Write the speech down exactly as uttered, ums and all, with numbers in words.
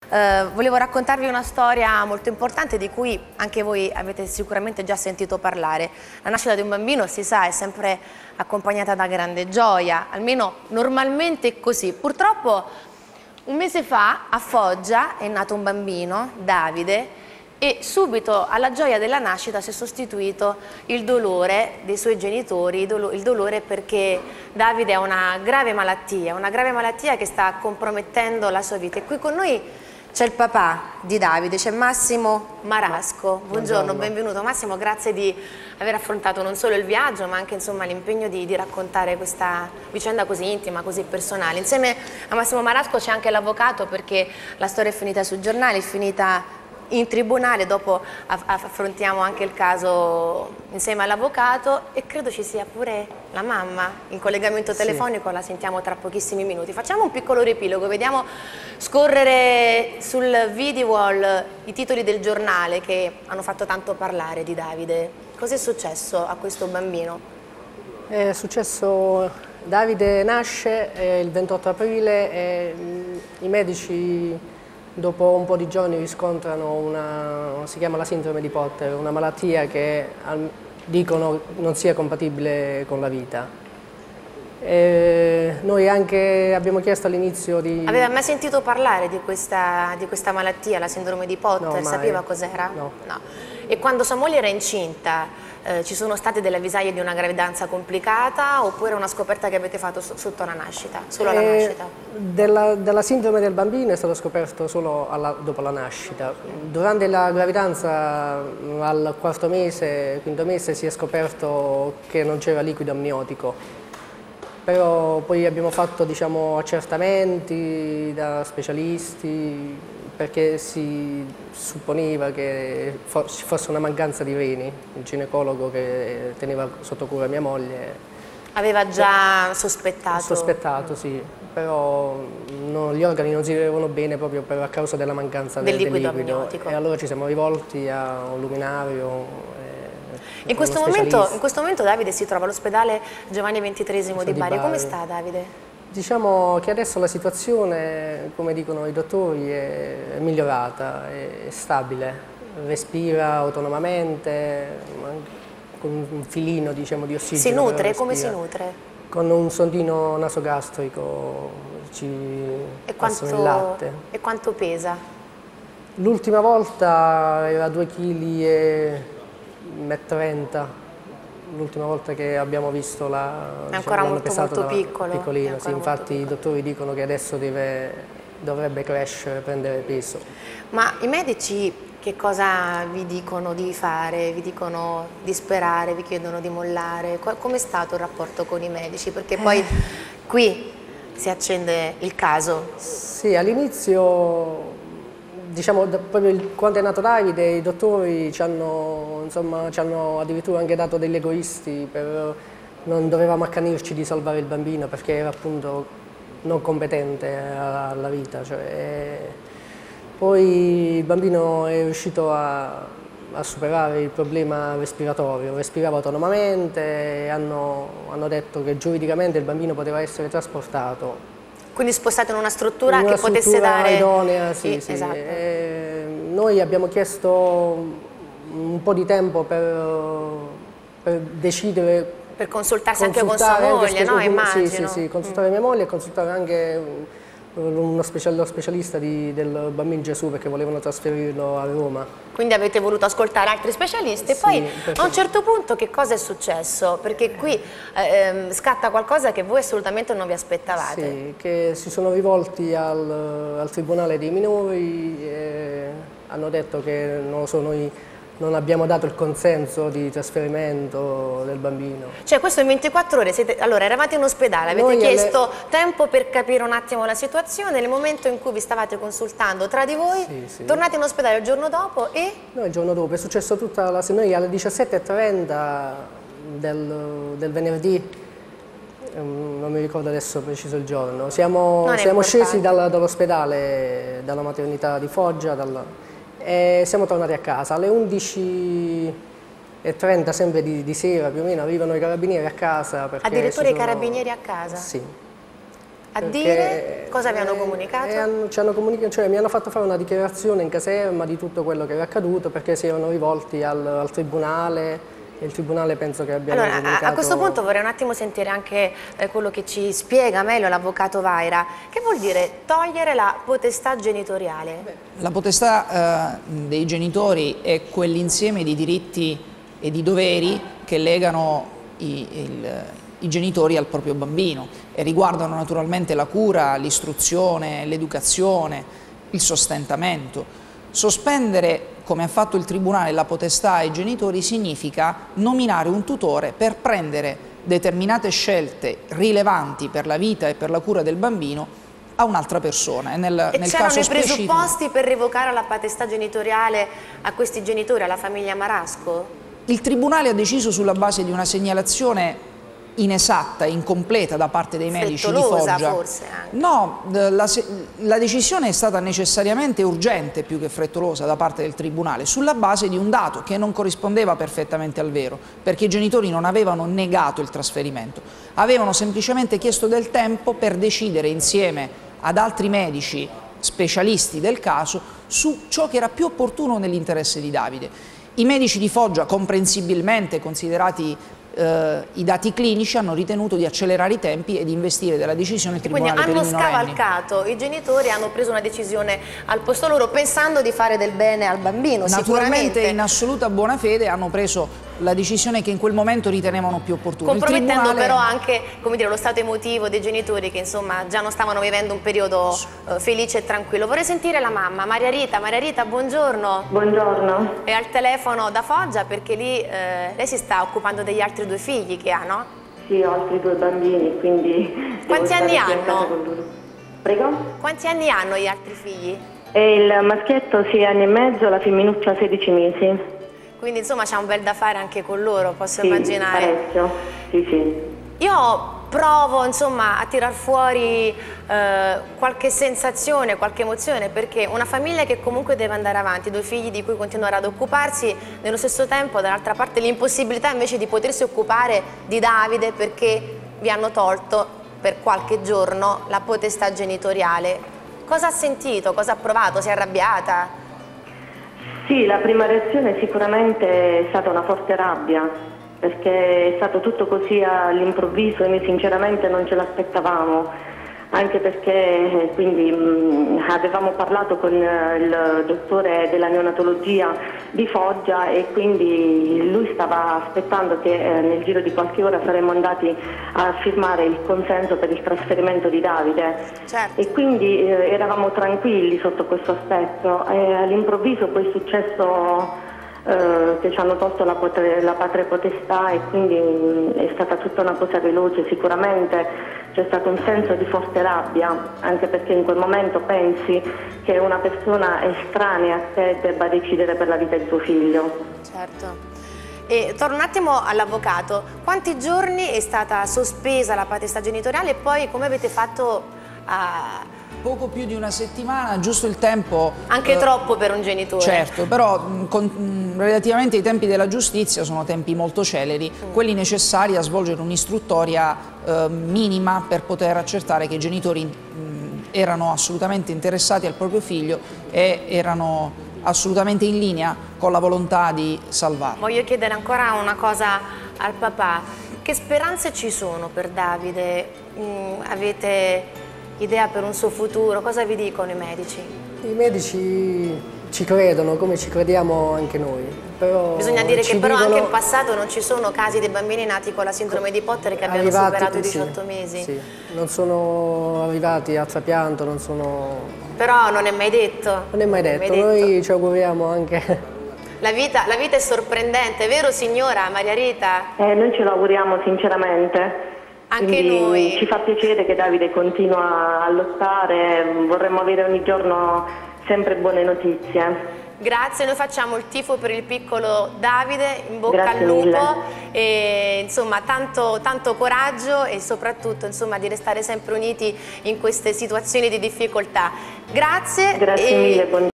Eh, volevo raccontarvi una storia molto importante di cui anche voi avete sicuramente già sentito parlare. La nascita di un bambino, si sa, è sempre accompagnata da grande gioia, almeno normalmente è così. Purtroppo un mese fa a Foggia è nato un bambino, Davide, e subito alla gioia della nascita si è sostituito il dolore dei suoi genitori, il dolore perché Davide ha una grave malattia, una grave malattia che sta compromettendo la sua vita. E qui con noi c'è il papà di Davide, c'è Massimo Marasco. Buongiorno, Buongiorno, benvenuto. Massimo, grazie di aver affrontato non solo il viaggio ma anche l'impegno di, di raccontare questa vicenda così intima, così personale. Insieme a Massimo Marasco c'è anche l'avvocato, perché la storia è finita sui giornali, è finita in tribunale, dopo affrontiamo anche il caso insieme all'avvocato e credo ci sia pure la mamma in collegamento telefonico, sì. La sentiamo tra pochissimi minuti. Facciamo un piccolo riepilogo, vediamo scorrere sul video wall i titoli del giornale che hanno fatto tanto parlare di Davide. Cos'è successo a questo bambino? È successo, Davide nasce eh, il ventotto aprile e mh, i medici dopo un po' di giorni riscontrano una, si chiama la sindrome di Potter, una malattia che dicono non sia compatibile con la vita. E noi anche abbiamo chiesto all'inizio di... Aveva mai sentito parlare di questa, di questa malattia, la sindrome di Potter? No, sapeva cos'era? No. No. E quando sua moglie era incinta, eh, ci sono state delle avvisaglie di una gravidanza complicata oppure una scoperta che avete fatto so sotto la nascita, solo alla eh, nascita? Della, della sindrome del bambino è stato scoperto solo alla, dopo la nascita. Durante la gravidanza, al quarto mese, quinto mese, si è scoperto che non c'era liquido amniotico. Però poi abbiamo fatto, diciamo, accertamenti da specialisti perché si supponeva che ci fosse una mancanza di reni. Il ginecologo che teneva sotto cura mia moglie aveva già sospettato? Sospettato, sì, però no, gli organi non si vedevano bene proprio per a causa della mancanza del, del liquido, del liquido amniotico. E allora ci siamo rivolti a un luminario. In questo, momento, in questo momento Davide si trova all'ospedale Giovanni ventitreesimo di Bari. Come sta Davide? Diciamo che adesso la situazione, come dicono i dottori, è migliorata, è stabile, respira autonomamente, con un filino, diciamo, di ossigeno. Si nutre? Come si nutre? Con un sondino nasogastrico ci e passano quanto, il latte. E quanto pesa? L'ultima volta era due chili e trenta. L'ultima volta che abbiamo visto la... È ancora diciamo, molto, molto piccolo. Piccolino, sì, infatti piccolo. I dottori dicono che adesso deve, dovrebbe crescere, prendere peso. Ma i medici che cosa vi dicono di fare? Vi dicono di sperare, vi chiedono di mollare? Com'è stato il rapporto con i medici? Perché poi eh. qui si accende il caso. Sì, all'inizio... Diciamo, proprio il, quando è nato Davide, i dottori ci hanno, insomma, ci hanno addirittura anche dato degli egoisti, per, non dovevamo accanirci di salvare il bambino perché era appunto non competente alla vita. Cioè, poi il bambino è riuscito a, a superare il problema respiratorio, respirava autonomamente e hanno, hanno detto che giuridicamente il bambino poteva essere trasportato. Quindi spostato in una struttura in una che struttura potesse dare... idonea, sì, sì, sì. Esatto. E noi abbiamo chiesto un po' di tempo per, per decidere... Per consultarsi anche con sua moglie, no? Immagino. Sì, sì, sì, consultare mm. mia moglie e consultare anche uno special, lo specialista di, del Bambino Gesù perché volevano trasferirlo a Roma. Quindi avete voluto ascoltare altri specialisti e sì, poi perché... a un certo punto che cosa è successo? Perché qui eh, scatta qualcosa che voi assolutamente non vi aspettavate. Sì, che si sono rivolti al, al Tribunale dei Minori e hanno detto che non lo so, noi non abbiamo dato il consenso di trasferimento del bambino. Cioè questo in ventiquattro ore, siete, allora eravate in ospedale, avete Noi chiesto alle... tempo per capire un attimo la situazione, nel momento in cui vi stavate consultando tra di voi, sì, sì. tornate in ospedale il giorno dopo e... No, il giorno dopo, è successo tutta la... Noi alle diciassette e trenta del, del venerdì, non mi ricordo adesso preciso il giorno, siamo, siamo scesi dal, dall'ospedale, dalla maternità di Foggia, dalla... e siamo tornati a casa. Alle undici e trenta sempre di, di sera più o meno arrivano i carabinieri a casa. Addirittura sono... i carabinieri a casa? Sì. A dire? Cosa vi hanno comunicato? Eh, hanno, ci hanno comunicato, cioè mi hanno fatto fare una dichiarazione in caserma di tutto quello che era accaduto, perché si erano rivolti al, al tribunale. Il tribunale penso che abbia allora, comunicato... A questo punto vorrei un attimo sentire anche eh, quello che ci spiega meglio l'avvocato Vaira. Che vuol dire togliere la potestà genitoriale? La potestà eh, dei genitori è quell'insieme di diritti e di doveri che legano i, il, i genitori al proprio bambino e riguardano naturalmente la cura, l'istruzione, l'educazione, il sostentamento. Sospendere, come ha fatto il Tribunale, la potestà ai genitori significa nominare un tutore per prendere determinate scelte rilevanti per la vita e per la cura del bambino a un'altra persona. E, nel, e nel c'erano caso i specifico, presupposti per revocare la potestà genitoriale a questi genitori, alla famiglia Marasco? Il Tribunale ha deciso sulla base di una segnalazione inesatta, incompleta da parte dei medici di Foggia. Forse anche. No, la, la decisione è stata necessariamente urgente più che frettolosa da parte del Tribunale, sulla base di un dato che non corrispondeva perfettamente al vero, perché i genitori non avevano negato il trasferimento, avevano semplicemente chiesto del tempo per decidere insieme ad altri medici specialisti del caso su ciò che era più opportuno nell'interesse di Davide. I medici di Foggia, comprensibilmente considerati Uh, i dati clinici, hanno ritenuto di accelerare i tempi e di investire della decisione il Tribunale per i minorenni. Quindi hanno scavalcato, i genitori hanno preso una decisione al posto loro pensando di fare del bene al bambino. Naturalmente in assoluta buona fede hanno preso la decisione che in quel momento ritenevano più opportuna. Compromettendo Tribunale... però anche, come dire, lo stato emotivo dei genitori che insomma già non stavano vivendo un periodo uh, felice e tranquillo. Vorrei sentire la mamma, Maria Rita. Maria Rita, buongiorno. Buongiorno. È al telefono da Foggia perché lì eh, lei si sta occupando degli altri due figli che ha, no? Sì, ho altri due bambini, quindi... Quanti anni hanno? Prego? Quanti anni hanno gli altri figli? E il maschietto sei anni e mezzo, la femminuccia sedici mesi. Quindi insomma c'è un bel da fare anche con loro, posso sì, immaginare. Parecchio, sì, sì. Io provo insomma a tirar fuori eh, qualche sensazione, qualche emozione, perché una famiglia che comunque deve andare avanti, due figli di cui continuare ad occuparsi, nello stesso tempo dall'altra parte l'impossibilità invece di potersi occupare di Davide perché vi hanno tolto per qualche giorno la potestà genitoriale. Cosa ha sentito? Cosa ha provato? Si è arrabbiata? Sì, la prima reazione sicuramente è stata una forte rabbia, perché è stato tutto così all'improvviso e noi sinceramente non ce l'aspettavamo, anche perché quindi mh, avevamo parlato con il dottore della neonatologia di Foggia e quindi lui stava aspettando che eh, nel giro di qualche ora saremmo andati a firmare il consenso per il trasferimento di Davide. Certo. E quindi eh, eravamo tranquilli sotto questo aspetto e all'improvviso poi è successo eh, che ci hanno tolto la, la patria potestà e quindi mh, è stata tutta una cosa veloce. Sicuramente c'è stato un senso di forte rabbia, anche perché in quel momento pensi che una persona estranea a te debba decidere per la vita di tuo figlio. Certo. E torno un attimo all'avvocato. Quanti giorni è stata sospesa la potestà genitoriale e poi come avete fatto a... Poco più di una settimana, giusto il tempo... Anche eh, troppo per un genitore. Certo, però con, mh, relativamente ai tempi della giustizia sono tempi molto celeri, mm. quelli necessari a svolgere un'istruttoria eh, minima per poter accertare che i genitori mh, erano assolutamente interessati al proprio figlio e erano assolutamente in linea con la volontà di salvarlo. Voglio chiedere ancora una cosa al papà. Che speranze ci sono per Davide? Mm, avete... idea per un suo futuro? Cosa vi dicono i medici? I medici ci credono come ci crediamo anche noi. Però bisogna dire che però dicono... anche in passato non ci sono casi di bambini nati con la sindrome di Potter che abbiano arrivati, superato i sì, diciotto mesi. Sì. Non sono arrivati a trapianto, non sono... Però non è mai detto. Non è mai detto, è mai detto. Noi ci auguriamo anche... La vita, la vita è sorprendente, vero signora Maria Rita? Eh, noi ce lo auguriamo sinceramente. Anche Quindi noi. Ci fa piacere che Davide continua a lottare, vorremmo avere ogni giorno sempre buone notizie. Grazie, noi facciamo il tifo per il piccolo Davide, in bocca Grazie al lupo mille. e insomma tanto, tanto coraggio e soprattutto insomma di restare sempre uniti in queste situazioni di difficoltà. Grazie. Grazie e... mille.